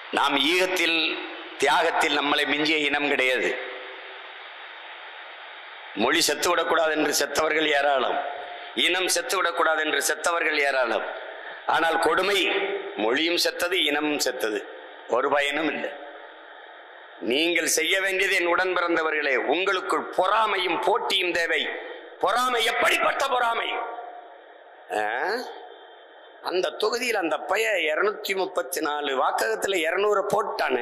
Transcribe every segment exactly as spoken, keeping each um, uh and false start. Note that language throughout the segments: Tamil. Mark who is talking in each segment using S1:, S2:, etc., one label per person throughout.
S1: நாம் ஈகத்தில் தியாகத்தில் நம்மளை மிஞ்சிய இனம் கிடையாது. மொழி செத்து விடக்கூடாது என்று செத்தவர்கள் ஏராளம், இனம் செத்து விடக்கூடாது என்று செத்தவர்கள் ஏராளம். ஆனால் கொடுமை, மொழியும் செத்தது, இனமும் செத்தது, ஒரு பயனும் இல்லை. நீங்கள் செய்ய வேண்டியது என் உடன் பிறந்தவர்களே, உங்களுக்குள் பொறாமையும் போட்டியும் தேவை. பொறாமை எப்படிப்பட்ட பொறாமை? அந்த தொகுதியில் அந்த பைய இருநூத்தி முப்பத்தி நாலு வாக்ககத்துல இருநூறு போட்டானே,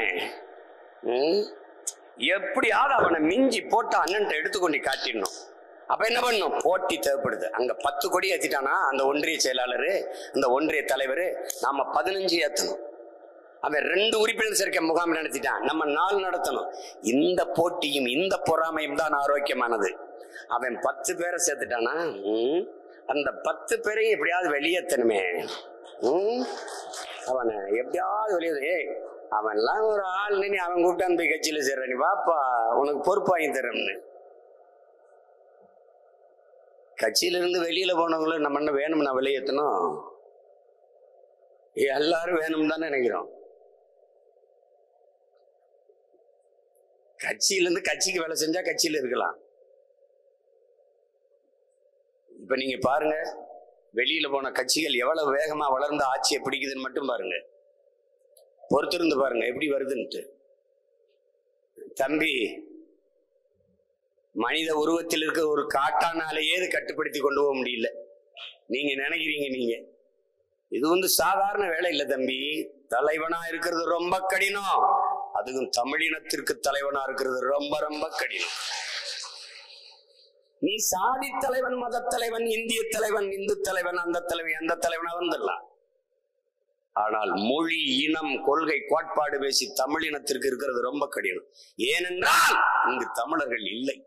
S1: எப்படியாவது அவனை மிஞ்சி போட்டு அண்ணன் எடுத்துக்கொண்டு காட்டிடணும். அப்ப என்ன பண்ணும்? போட்டி தேவைப்படுது. அங்க பத்து கொடி ஏத்திட்டானா அந்த ஒன்றிய செயலாளரு, அந்த ஒன்றிய தலைவர், நாம பதினஞ்சு ஏத்தணும். அவன் ரெண்டு உறுப்பினர் சேர்க்க முகாம் நடத்திட்டான், நம்ம நாள் நடத்தணும். இந்த போட்டியும் இந்த பொறாமையும் தான் ஆரோக்கியமானது. அவன் பத்து பேரை சேர்த்துட்டானா, அந்த பத்து பேரையும் எப்படியாவது வெளியேற்றணுமே. உம் அவனை எப்படியாவது வெளியே, அவன்லாம் ஒரு ஆள், நீ அவன் கூப்பிட்டான் போய் கட்சியில சேர்ற, நீ வாப்பா உனக்கு பொறுப்பு வாங்கி தரேன்னு. கட்சியில இருந்து வெளியில போனவங்களும் நம்ம என்ன வேணும்னா வெளியேற்றணும், எல்லாரும் வேணும் தான் நினைக்கிறோம். கட்சியில இருந்து கட்சிக்கு வேலை செஞ்சா கட்சியில இருக்கலாம். இப்ப நீங்க பாருங்க, வெளியில போன கட்சிகள் எவ்வளவு வேகமா வளர்ந்த ஆட்சியை பிடிக்குதுன்னு மட்டும் பாருங்க, பொறுத்திருந்து பாருங்க எப்படி வருதுன்ட்டு. தம்பி, மனித உருவத்தில் இருக்க ஒரு காட்டானாலேயே இது கட்டுப்படுத்தி கொண்டு போக முடியல. நீங்க நினைக்கிறீங்க நீங்க இது வந்து சாதாரண வேலை இல்லை தம்பி. தலைவனா இருக்கிறது ரொம்ப கடினம், அதுவும் தமிழினத்திற்கு தலைவனா இருக்கிறது ரொம்ப ரொம்ப கடினம். நீ சாதி தலைவன், மத தலைவன், இந்திய தலைவன், இந்து தலைவன், அந்த தலைவன், அந்த தலைவனா வந்துடலாம். ஆனால் மொழி, இனம், கொள்கை, கோட்பாடு பேசி தமிழினத்திற்கு இருக்கிறது ரொம்ப கடினம். ஏனென்றால் இங்கு தமிழர்கள் இல்லை.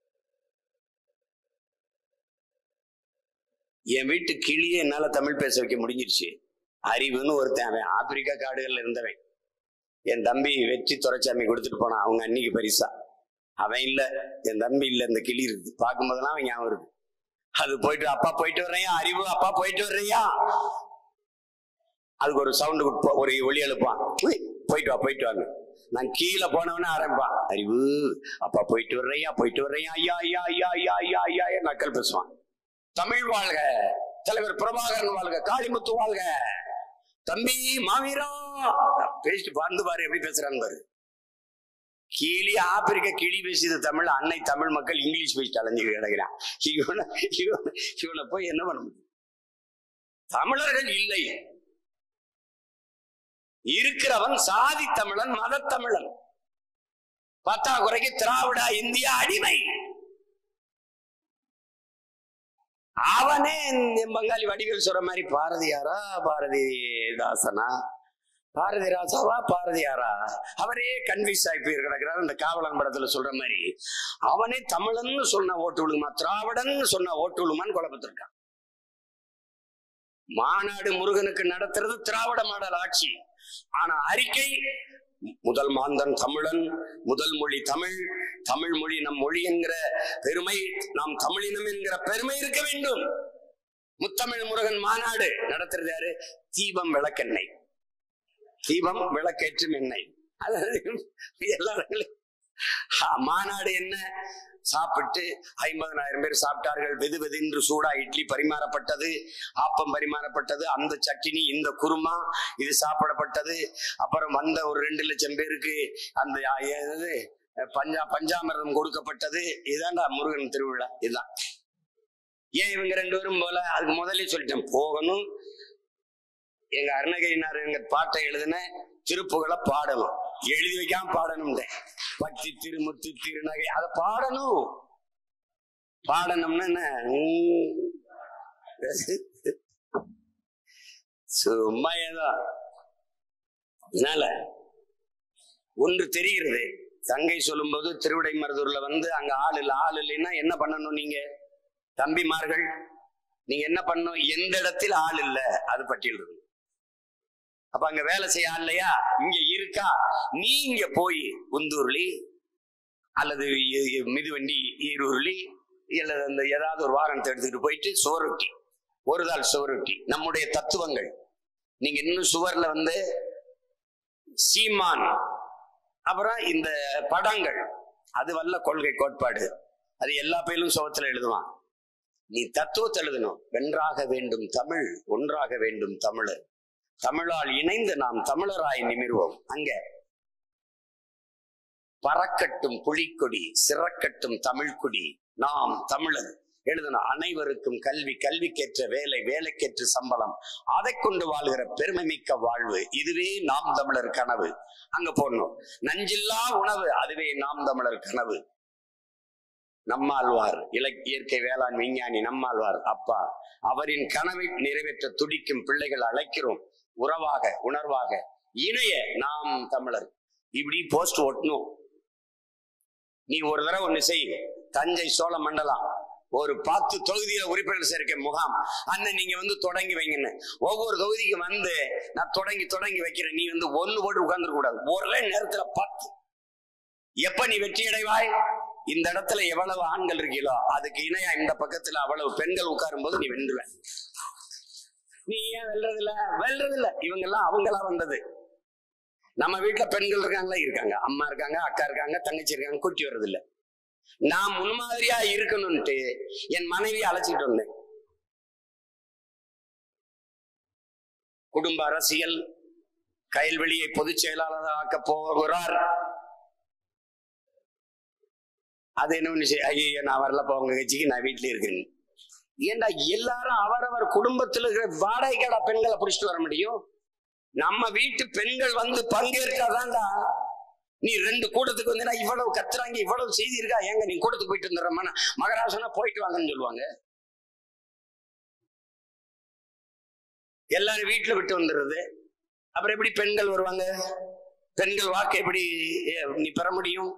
S1: என் வீட்டு கிளியே என்னால தமிழ் பேச வைக்க முடிஞ்சிருச்சு. அறிவுன்னு ஒருத்தன், அவன் ஆப்பிரிக்கா காடுகள்ல இருந்தவன். என் தம்பி வெற்றி துரைச்சாமி கொடுத்துட்டு போனான் அவங்க அன்னைக்கு பரிசா. அவன் இல்ல, என் தம்பி இல்ல, இந்த கிளி இருக்கு. பார்க்கும் போதெல்லாம் அவன் ஞாபகம் இருக்கு. அது போயிட்டு, அப்பா போயிட்டு வர்றையா, அறிவு அப்பா போயிட்டு வர்றையா, அதுக்கு ஒரு சவுண்டு, ஒரு ஒளி எழுப்பான், போயிட்டு வா போயிட்டு வாங்க. நான் கீழே போனவனே ஆரம்பிப்பான், அறிவு அப்பா போயிட்டு வர்றையா போயிட்டு வர்றையா, ஐயா ஐயா ஐயா ஐயா ஐயா ஐயா ஐயா நக்கல் பேசுவான். தமிழ் வாழ்க, தலைவர் பிரபாகரன் வாழ்க, காளிமுத்து வாழ்க, தம்பி மாவீரா பேசிட்டு பார்ந்து பாரு எப்படி பேசுறான்னு பாரு. கிளி, ஆப்பிரிக்க கிளி பேசியது தமிழ், அன்னை தமிழ் மக்கள் இங்கிலீஷ் பேசிட்டு அலைஞ்சு கிடக்கிறான். இவனை இவனை போய் என்ன பண்ண முடியும்? தமிழர்கள் இல்லை, இருக்கிறவன் சாதி தமிழன், மத தமிழன், பத்தாக்குறைக்கு திராவிட இந்தியா அடிமை. அவனே பங்காளி வடிவேல் சொல்ற மாதிரி பாரதியாரா, பாரதிதாசனா, பாரதி ராசாவா, பாரதியாரா, அவரே கன்ஃபியூஸ் ஆகி போய் கிடக்கிறார். இந்த காவலன் படத்துல சொல்ற மாதிரி அவனே தமிழன் சொன்ன ஓட்டு விழுமா, திராவிடன் சொன்ன ஓட்டு விழுமான்னு குழப்பத்திருக்கான். மாநாடு முருகனுக்கு நடத்துறது திராவிட மாடல் ஆட்சி. ஆனா அறிக்கை, முதல் மாந்தன் தமிழன், முதல் மொழி தமிழ், தமிழ் மொழி நம் மொழி என்கிற பெருமை, நாம் தமிழினம் என்கிற பெருமை இருக்க வேண்டும். முத்தமிழ் முருகன் மாநாடு நடத்துறது யாரு? தீபம் விளக்கெண்ணெய், தீபம் விளக்கேற்றும் எண்ணெய். எல்லாரும் மாநாடு என்ன? சாப்பிட்டு ஐம்பதனாயிரம் பேர் சாப்பிட்டார்கள். வெது வெதுன்று சூடா இட்லி பரிமாறப்பட்டது, ஆப்பம் பரிமாறப்பட்டது, அந்த சட்டினி, இந்த குருமா, இது சாப்பிடப்பட்டது. அப்புறம் வந்த ஒரு ரெண்டு லட்சம் பேருக்கு அந்த பஞ்சா பஞ்சாமிரதம் கொடுக்கப்பட்டது. இதுதான்டா முருகன் திருவிழா. இதுதான். ஏன் இவங்க ரெண்டு பேரும் போல? அதுக்கு முதல்ல சொல்லிட்டேன், போகணும். எங்க அருணகிரினார் எங்க பாட்டை எழுதின திருப்புகளை பாடணும், எழுதி வைக்காம பாடணும். பக்தி திருமுத்து திருநகை அதை பாடணும். பாடணும்னா என்ன, சும்மா ஏதோ. அதனால ஒன்று தெரிகிறது, தங்கை சொல்லும் போது திருவிடை மருதூர்ல வந்து அங்க ஆள் இல்லை, ஆள் இல்லைன்னா என்ன பண்ணணும்? நீங்க தம்பிமார்கள் நீங்க என்ன பண்ணணும்? எந்த இடத்தில் ஆள் இல்லை அது பட்டியல் இருக்கு. அப்ப அங்க வேலை செய்ய ஆள் இல்லையா? இங்க இருக்கா? நீங்க போய் உந்தூர்லி அல்லது மிதுவண்டி ஈரூர்லி அல்லது அந்த ஏதாவது ஒரு வாகனத்தை எடுத்துக்கிட்டு போயிட்டு சுவரொட்டி, ஒரு தாள் சுவரொட்டி, நம்முடைய தத்துவங்கள். நீங்க இன்னும் சுவர்ல வந்து சீமான், அப்புறம் இந்த படங்கள், அது வல்ல கொள்கை கோட்பாடு. அது எல்லா பேரும் சோகத்துல எழுதுவான். நீ தத்துவத்தை எழுதணும். வென்றாக வேண்டும் தமிழ், ஒன்றாக வேண்டும் தமிழர், தமிழால் இணைந்து நாம் தமிழராய் நிமிர்வோம். அங்க பறக்கட்டும் புலிக்கொடி, சிறக்கட்டும் தமிழ்குடி, நாம் தமிழர் எழுதணும். அனைவருக்கும் கல்வி, கல்விக்கேற்ற வேலை, வேலைக்கேற்ற சம்பளம், அதை கொண்டு வாழ்கிற பெருமை மிக்க வாழ்வு, இதுவே நாம் தமிழர் கனவு. அங்க போடணும். நஞ்சில்லா உணவு, அதுவே நாம் தமிழர் கனவு. நம்மாழ்வார், இலக் இயற்கை வேளாண் விஞ்ஞானி நம்மாழ்வார் அப்பா, அவரின் கனவை நிறைவேற்ற துடிக்கும் பிள்ளைகள் அழைக்கிறோம். உறவாக, உணர்வாக இணைய நாம் தமிழர். இப்படி போஸ்ட் ஒட்டணும். நீ ஒரு தடவை ஒண்ணு செய். தஞ்சை சோழ மண்டலம் ஒரு பத்து தொகுதியில உறுப்பினர் சேர்க்கை முகாம், அண்ணன் நீங்க வந்து தொடங்கி வைங்கன்னு. ஒவ்வொரு தொகுதிக்கு வந்து நான் தொடங்கி தொடங்கி வைக்கிறேன். நீ வந்து ஒண்ணு போட்டு உட்கார்ந்துட கூடாது. ஒரே நேரத்துல பத்து. எப்ப நீ வெற்றி அடைவாய்? இந்த இடத்துல எவ்வளவு ஆண்கள் இருக்கீங்களோ அதுக்கு இணையா இந்த பக்கத்துல அவ்வளவு பெண்கள் உட்காரும் போது நீ வென்றுவ. நீ ஏன் வெல்றது இல்ல? வெல்றது இல்ல. இவங்க எல்லாம் அவங்களா வந்தது. நம்ம வீட்டுல பெண்கள் இருக்காங்களா? இருக்காங்க. அம்மா இருக்காங்க, அக்கா இருக்காங்க, தங்கச்சி இருக்காங்க. கூட்டி வர்றது இல்ல. நான் முன்மாதிரியா இருக்கணும்ட்டு என் மனைவியை அழைச்சிட்டு வந்தேன். குடும்ப அரசியல், கயல்வெளியை பொதுச் செயலாளர் ஆக்க போகிறார். அது என்ன ஒண்ணு, ஐயோ நான் வரலப்பா உங்க கட்சிக்கு, நான் வீட்டுல இருக்கேன். ஏண்டா எல்லாரும் அவரவர் குடும்பத்தில் இருக்கிற வாடகை கடை பெண்களை புடிச்சிட்டு வர முடியும்? நம்ம வீட்டு பெண்கள் வந்து பங்கேற்காதான்டா. நீ ரெண்டு கூட்டத்துக்கு வந்து இவ்வளவு கத்துறாங்க, இவ்வளவு செய்தி இருக்கா, ஏங்க நீ கூட்டத்துக்கு போயிட்டு வந்துடுறமான மகராசனா போயிட்டு வாங்கன்னு சொல்லுவாங்க. எல்லாரும் வீட்டுல விட்டு வந்துடுறது. அப்புறம் எப்படி பெண்கள் வருவாங்க? பெண்கள் வாக்கு எப்படி நீ பெற முடியும்?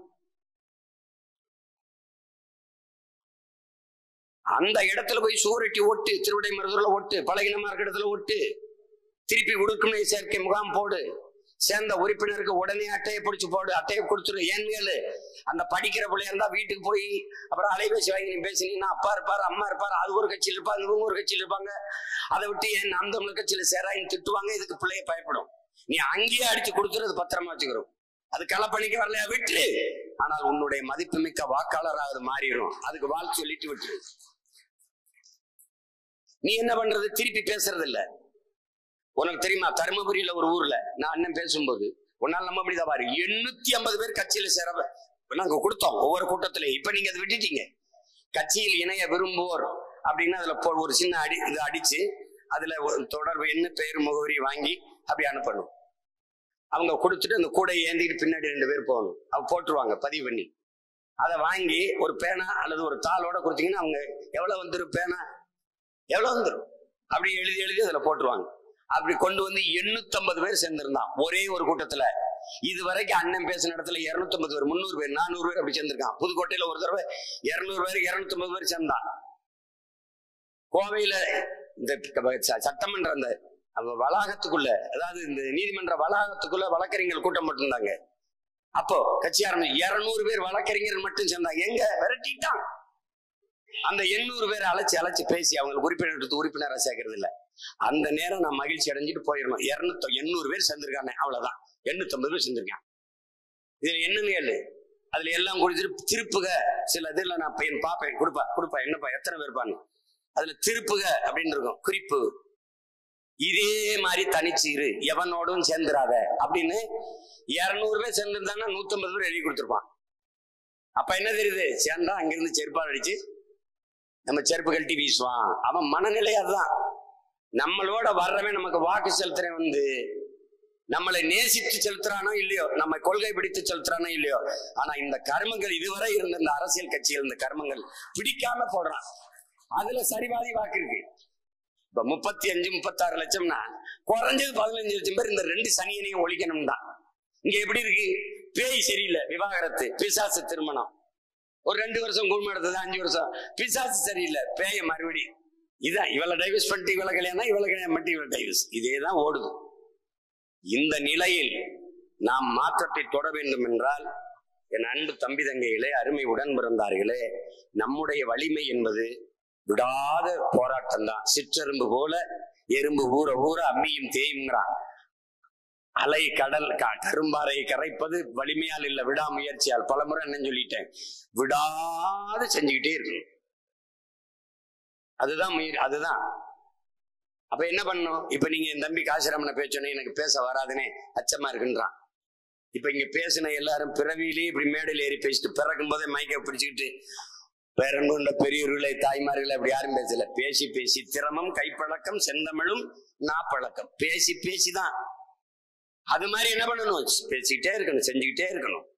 S1: அந்த இடத்துல போய் சூரட்டி ஓட்டு, திருவிடை மருதூர்ல ஓட்டு, பழகினமா இருக்க இடத்துல ஓட்டு, திருப்பி கொடுக்கும் சேர்க்கை முகாம் போடு. சேர்ந்த உறுப்பினருக்கு உடனே அட்டையை பிடிச்சு போடு, அட்டையை கொடுத்துரு. ஏன்னு அந்த படிக்கிற பிள்ளையா இருந்தா வீட்டுக்கு போய் அப்புறம் அலைபேசி வாங்கி நீ பேசினீங்கன்னா அப்பா இருப்பாரு, அம்மா இருப்பாரு, அது ஒரு கட்சியில் இருப்பாங்க, இவங்க ஒரு கட்சியில் இருப்பாங்க. அதை விட்டு ஏன் நாம் தமிழர் கட்சியில சேராயின்னு திட்டுவாங்க. இதுக்கு பிள்ளைய பயப்படும். நீ அங்கேயே அடிச்சு கொடுத்துரு, பத்திரமா வச்சுக்கிறோம். அது களப்பணிக்க வரலையா விட்டு, ஆனால் உன்னுடைய மதிப்புமிக்க வாக்காளராக மாறிடும். அதுக்கு வாழ் சொல்லிட்டு விட்டுரு. நீ என்ன பண்றது? திருப்பி பேசுறது இல்ல. உனக்கு தெரியுமா, தருமபுரியில ஒரு ஊர்ல நான் அண்ணன் பேசும்போது உன்னால நம்ப முடியாத பாரு, எண்ணூத்தி ஐம்பது பேர் கட்சியில சேர நாங்க கொடுத்தோம் ஒவ்வொரு கூட்டத்திலையும். இப்ப நீங்க அதை விட்டுட்டீங்க. கட்சியில் இணைய விரும்புவோர் அப்படின்னா அதுல ஒரு சின்ன அடி இது அடிச்சு அதுல தொடர்பு என்ன பெயர் முகவரி வாங்கி அப்படி அனுப்பணும். அவங்க கொடுத்துட்டு அந்த கூடை ஏந்திட்டு பின்னாடி ரெண்டு பேர் போகணும். அவங்க போட்டுருவாங்க பதிவு பண்ணி. அதை வாங்கி ஒரு பேனா அல்லது ஒரு தாளோட கொடுத்தீங்கன்னா அவங்க எவ்வளவு வந்துடும், பேனா எவ்வளவு வந்துடும் அப்படி எழுதி எழுதி அதுல போட்டுருவாங்க. அப்படி கொண்டு வந்து எண்ணூத்தி ஐம்பது பேர் சேர்ந்திருந்தான் ஒரே ஒரு கூட்டத்துல. இது வரைக்கும் அண்ணன் பேசின இடத்துல இருநூத்தி ஐம்பது பேர், முன்னூறு பேர், நானூறு பேர் அப்படி சேர்ந்திருக்கான். புதுக்கோட்டையில ஒரு தடவை இருநூறு பேர், இருநூத்தி ஐம்பது பேர் சேர்ந்தான். கோவையில இந்த சட்டமன்ற அந்த வளாகத்துக்குள்ள, அதாவது இந்த நீதிமன்ற வளாகத்துக்குள்ள வழக்கறிஞர்கள் கூட்டம் போட்டிருந்தாங்க. அப்போ கட்சி ஆரம்பிச்சு இருநூறு பேர் வழக்கறிஞர் மட்டும் சேர்ந்தாங்க. எங்க விரட்டிட்டான். அந்த எண்ணூறு பேரை அழைச்சி அழைச்சி பேசி அவங்களுக்கு உறுப்பினர் எடுத்து உறுப்பினராக சேர்க்கறது இல்லை. அந்த நேரம் நான் மகிழ்ச்சி அடைஞ்சிட்டு போயிடணும். இருநூத்தி எண்ணூறு பேர் சேர்ந்திருக்காங்க, அவ்வளவுதான். எண்ணூத்தி ஐம்பது பேர் சேர்ந்திருக்கான். இதுல என்னன்னு கேளு, அதுல எல்லாம் கொடுத்துட்டு திருப்புக சில இதுல நான் பையன் பார்ப்பேன், கொடுப்பா கொடுப்பா என்னப்பா எத்தனை பேர்ப்பான்னு. அதுல திருப்புக அப்படின்னு இருக்கும், குறிப்பு. இதே மாதிரி தனிச்சு இரு, எவனோடும் சேர்ந்துராத அப்படின்னு. இருநூறு பேர் சேர்ந்திருந்தாங்கன்னா நூத்தி ஐம்பது பேர் எழுதி கொடுத்துருப்பான். அப்ப என்ன தெரியுது, சேர்ந்தா அங்கிருந்து செருப்பால் அடிச்சு நம்ம செருப்பு கழட்டி வீசுவான். அவன் மனநிலை அதுதான். நம்மளோட வர்றவன் நமக்கு வாக்கு செலுத்துறேன் வந்து நம்மளை நேசித்து செலுத்துறானோ இல்லையோ, நம்ம கொள்கை பிடித்து செலுத்துறானோ இல்லையோ, ஆனா இந்த கர்மங்கள் இதுவரை இருந்த இந்த அரசியல் கட்சிகள் இந்த கர்மங்கள் பிடிக்காம போடுறான். அதுல சரிவாதி வாக்கு இருக்கு. இப்ப முப்பத்தி அஞ்சு முப்பத்தி ஆறு லட்சம்னா குறைஞ்சது பதினஞ்சு லட்சம் பேர் இந்த ரெண்டு சனியனையும் ஒழிக்கணும் தான். இங்க எப்படி இருக்கு, பேய் சரியில்லை, விவாகரத்து, பிசாசு திருமணம், ஒரு ரெண்டு வருஷம் குடும்பம் எடுத்தது, அஞ்சு வருஷம் பிசாசு சரியில்லை, பேய மறுபடி. இதான் இவளை டைவர்ஸ் பண்ணிட்டு இவளை கல்யாணம், இவளை கல்யாணம் பண்ணிட்டு இவளை டைவர்ஸ், இதேதான் ஓடுது. இந்த நிலையில் நாம் மாற்றத்தை தொட வேண்டும் என்றால், என் அன்பு தம்பி தங்கைகளே, அருமை உடன் பிறந்தார்களே, நம்முடைய வலிமை என்பது விடாத போராட்டம் தான். சிற்றெரும்பு போல எறும்பு ஊற ஊற அம்மியும் தேயுங்கிறான். அலை கடல் கரும்பாறை கரைப்பது வலிமையால் இல்ல விடாமுயற்சியால். பலமுறை என்ன சொல்லிட்டேன், விடாது செஞ்சுக்கிட்டே இருக்கணும். அதுதான் முயற்சி, அதுதான். அப்ப என்ன பண்ணணும்? இப்ப நீங்க என் தம்பி காசிராமனை பேச்சோன்னே எனக்கு பேச வராதுன்னே அச்சமா இருக்குன்றான். இப்ப இங்க பேசின எல்லாரும் பிறவியிலேயே இப்படி மேடையில் ஏறி பேசிட்டு பிறக்கும் போதே மைக்க பிடிச்சுக்கிட்டு பேரன்புள்ள பெரியவர்களை தாய்மார்களை அப்படி யாரும் பேசல. பேசி பேசி திறமும் கைப்பழக்கம் செந்தமிழும் நாப்பழக்கம். பேசி பேசிதான். அது மாதிரி என்ன பண்ணணும்? பேசிக்கிட்டே இருக்கணும், செஞ்சுக்கிட்டே இருக்கணும்.